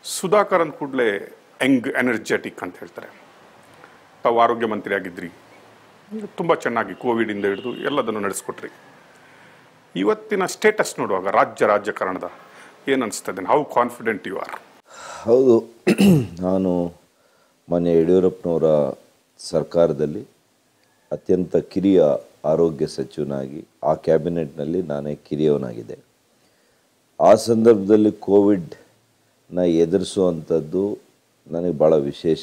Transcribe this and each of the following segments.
ಸುಧಾಕರ್ ಅಂದ ಕೂಡಲೇ Young energetic ಅಂತ ಹೇಳ್ತಾರೆ. ತಾವು ಆರೋಗ್ಯ ಮಂತ್ರಿ ಆಗಿದ್ರಿ, ತುಂಬ ಚೆನ್ನಾಗಿ ಕೋವಿಡಿಂದ ಹಿಡಿದು ಎಲ್ಲದನ್ನು ನಡೆಸ್ಕೊಟ್ರಿ. ಇವತ್ತಿನ ಸ್ಟೇಟಸ್ ನೋಡುವಾಗ ರಾಜಕಾರಣದ ಏನು ಅನಿಸ್ತದೆ? How confident you are? ಹೌದು, ನಾನು ಮಾನ್ಯ ಯಡಿಯೂರಪ್ಪನವರ ಸರ್ಕಾರದಲ್ಲಿ ಅತ್ಯಂತ ಕಿರಿಯ ಆರೋಗ್ಯ ಸಚಿವನಾಗಿ ಆ ಕ್ಯಾಬಿನೆಟ್ನಲ್ಲಿ ನಾನೇ ಕಿರಿಯವನಾಗಿದೆ. ಆ ಸಂದರ್ಭದಲ್ಲಿ ಕೋವಿಡ್ನ ಎದುರಿಸುವಂಥದ್ದು ನನಗೆ ಭಾಳ ವಿಶೇಷ.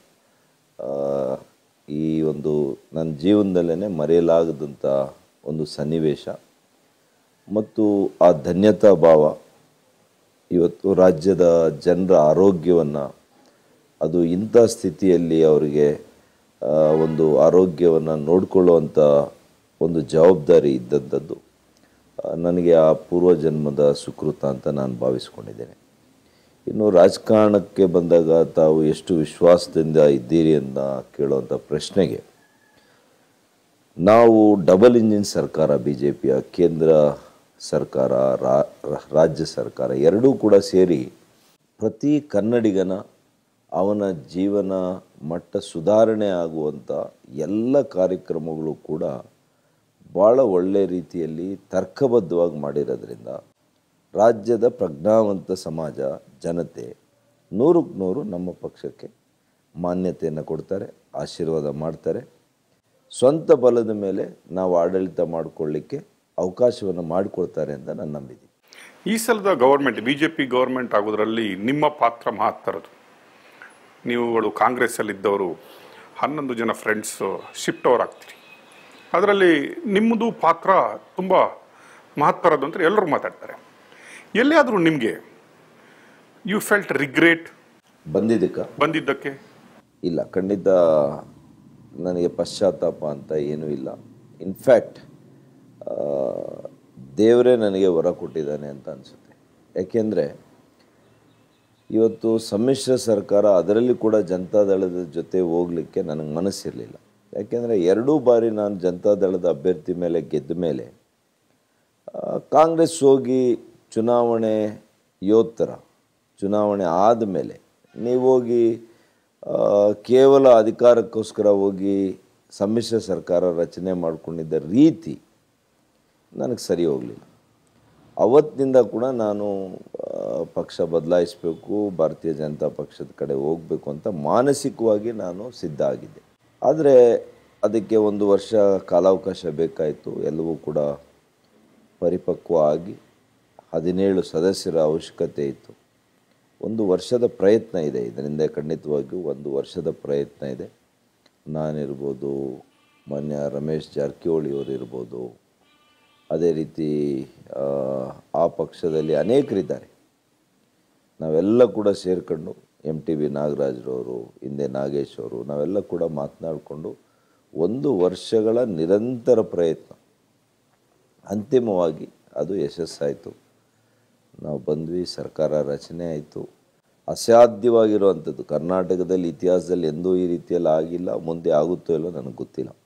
ಈ ಒಂದು ನನ್ನ ಜೀವನದಲ್ಲೇ ಮರೆಯಲಾಗದಂಥ ಒಂದು ಸನ್ನಿವೇಶ ಮತ್ತು ಆ ಧನ್ಯತಾ ಭಾವ ಇವತ್ತು ರಾಜ್ಯದ ಜನರ ಆರೋಗ್ಯವನ್ನು, ಅದು ಇಂಥ ಸ್ಥಿತಿಯಲ್ಲಿ ಅವರಿಗೆ ಒಂದು ಆರೋಗ್ಯವನ್ನು ನೋಡಿಕೊಳ್ಳುವಂಥ ಒಂದು ಜವಾಬ್ದಾರಿ ಇದ್ದಂಥದ್ದು ನನಗೆ ಆ ಪೂರ್ವಜನ್ಮದ ಸುಕೃತ ಅಂತ ನಾನು ಭಾವಿಸ್ಕೊಂಡಿದ್ದೇನೆ. ಇನ್ನು ರಾಜಕಾರಣಕ್ಕೆ ಬಂದಾಗ ತಾವು ಎಷ್ಟು ವಿಶ್ವಾಸದಿಂದ ಇದ್ದೀರಿ ಅಂತ ಕೇಳುವಂಥ ಪ್ರಶ್ನೆಗೆ, ನಾವು ಡಬಲ್ ಇಂಜಿನ್ ಸರ್ಕಾರ, BJPಯ ಕೇಂದ್ರ ಸರ್ಕಾರ, ರಾಜ್ಯ ಸರ್ಕಾರ ಎರಡೂ ಕೂಡ ಸೇರಿ ಪ್ರತಿ ಕನ್ನಡಿಗನ ಅವನ ಜೀವನ ಮಟ್ಟ ಸುಧಾರಣೆ ಆಗುವಂಥ ಎಲ್ಲ ಕಾರ್ಯಕ್ರಮಗಳು ಕೂಡ ಭಾಳ ಒಳ್ಳೆಯ ರೀತಿಯಲ್ಲಿ ತರ್ಕಬದ್ಧವಾಗಿ ಮಾಡಿರೋದ್ರಿಂದ ರಾಜ್ಯದ ಪ್ರಜ್ಞಾವಂತ ಸಮಾಜ, ಜನತೆ 100ಕ್ಕೆ 100 ನಮ್ಮ ಪಕ್ಷಕ್ಕೆ ಮಾನ್ಯತೆಯನ್ನು ಕೊಡ್ತಾರೆ, ಆಶೀರ್ವಾದ ಮಾಡ್ತಾರೆ. ಸ್ವಂತ ಬಲದ ಮೇಲೆ ನಾವು ಆಡಳಿತ ಮಾಡಿಕೊಳ್ಳಿಕ್ಕೆ ಅವಕಾಶವನ್ನು ಮಾಡಿಕೊಡ್ತಾರೆ ಅಂತ ನಾನು ನಂಬಿದ್ದೀನಿ. ಈ ಸಲದ ಗೌರ್ಮೆಂಟ್, BJP ಗೌರ್ಮೆಂಟ್ ಆಗೋದ್ರಲ್ಲಿ ನಿಮ್ಮ ಪಾತ್ರ ಮಹತ್ತರದು. ನೀವುಗಳು ಕಾಂಗ್ರೆಸ್ಸಲ್ಲಿದ್ದವರು 11 ಜನ ಫ್ರೆಂಡ್ಸು ಶಿಫ್ಟ್ ಓವರ್ ಆಗ್ತೀರಿ. ಅದರಲ್ಲಿ ನಿಮ್ಮದು ಪಾತ್ರ ತುಂಬ ಮಹತ್ತರದ್ದು ಅಂತ ಎಲ್ಲರೂ ಮಾತಾಡ್ತಾರೆ. ಎಲ್ಲಿಯಾದರೂ ನಿಮಗೆ ಯು ಫೆಲ್ಟ್ ರಿಗ್ರೆಟ್ ಬಂದಿದ್ದಕ್ಕೆ? ಇಲ್ಲ, ಖಂಡಿತ ನನಗೆ ಪಶ್ಚಾತ್ತಾಪ ಅಂತ ಏನೂ ಇಲ್ಲ. ಇನ್ಫ್ಯಾಕ್ಟ್ ದೇವರೇ ನನಗೆ ವರ ಕೊಟ್ಟಿದ್ದಾನೆ ಅಂತ ಅನಿಸುತ್ತೆ. ಯಾಕೆಂದರೆ ಇವತ್ತು ಸಮ್ಮಿಶ್ರ ಸರ್ಕಾರ, ಅದರಲ್ಲಿ ಕೂಡ ಜನತಾದಳದ ಜೊತೆ ಹೋಗಲಿಕ್ಕೆ ನನಗೆ ಮನಸ್ಸಿರಲಿಲ್ಲ. ಯಾಕೆಂದರೆ 2 ಬಾರಿ ನಾನು ಜನತಾದಳದ ಅಭ್ಯರ್ಥಿ ಮೇಲೆ ಗೆದ್ದ ಮೇಲೆ ಕಾಂಗ್ರೆಸ್ ಹೋಗಿ ಚುನಾವಣೆ ಯೋತ್ತರ ಚುನಾವಣೆ ಆದಮೇಲೆ ನೀವು ಹೋಗಿ ಕೇವಲ ಅಧಿಕಾರಕ್ಕೋಸ್ಕರ ಹೋಗಿ ಸಮ್ಮಿಶ್ರ ಸರ್ಕಾರ ರಚನೆ ಮಾಡಿಕೊಂಡಿದ್ದ ರೀತಿ ನನಗೆ ಸರಿ ಹೋಗಲಿಲ್ಲ. ಅವತ್ತಿನಿಂದ ಕೂಡ ನಾನು ಪಕ್ಷ ಬದಲಾಯಿಸಬೇಕು, ಭಾರತೀಯ ಜನತಾ ಪಕ್ಷದ ಕಡೆ ಹೋಗಬೇಕು ಅಂತ ಮಾನಸಿಕವಾಗಿ ನಾನು ಸಿದ್ಧ ಆಗಿದ್ದೆ. ಆದರೆ ಅದಕ್ಕೆ 1 ವರ್ಷ ಕಾಲಾವಕಾಶ ಬೇಕಾಯಿತು. ಎಲ್ಲವೂ ಕೂಡ ಪರಿಪಕ್ವ ಆಗಿ 17 ಸದಸ್ಯರ ಅವಶ್ಯಕತೆ ಇತ್ತು. 1 ವರ್ಷದ ಪ್ರಯತ್ನ ಇದೆ. ಇದರಿಂದ ಖಂಡಿತವಾಗಿಯೂ 1 ವರ್ಷದ ಪ್ರಯತ್ನ ಇದೆ. ನಾನಿರ್ಬೋದು, ಮಾನ್ಯ ರಮೇಶ್ ಜಾರಕಿಹೊಳಿ ಅವರಿರ್ಬೋದು, ಅದೇ ರೀತಿ ಆ ಪಕ್ಷದಲ್ಲಿ ಅನೇಕರಿದ್ದಾರೆ. ನಾವೆಲ್ಲ ಕೂಡ ಸೇರಿಕೊಂಡು MTV ನಾಗರಾಜ್ರವರು, ಹಿಂದೆ ನಾಗೇಶ್ ಅವರು, ನಾವೆಲ್ಲ ಕೂಡ ಮಾತನಾಡಿಕೊಂಡು 1 ವರ್ಷಗಳ ನಿರಂತರ ಪ್ರಯತ್ನ, ಅಂತಿಮವಾಗಿ ಅದು ಯಶಸ್ಸಾಯಿತು. ನಾವು ಬಂದ್ವಿ, ಸರ್ಕಾರ ರಚನೆ ಆಯಿತು. ಅಸಾಧ್ಯವಾಗಿರುವಂಥದ್ದು, ಕರ್ನಾಟಕದಲ್ಲಿ ಇತಿಹಾಸದಲ್ಲಿ ಎಂದೂ ಈ ರೀತಿಯಲ್ಲಿ ಆಗಿಲ್ಲ, ಮುಂದೆ ಆಗುತ್ತೋ ಇಲ್ಲೋ ನನಗೆ ಗೊತ್ತಿಲ್ಲ.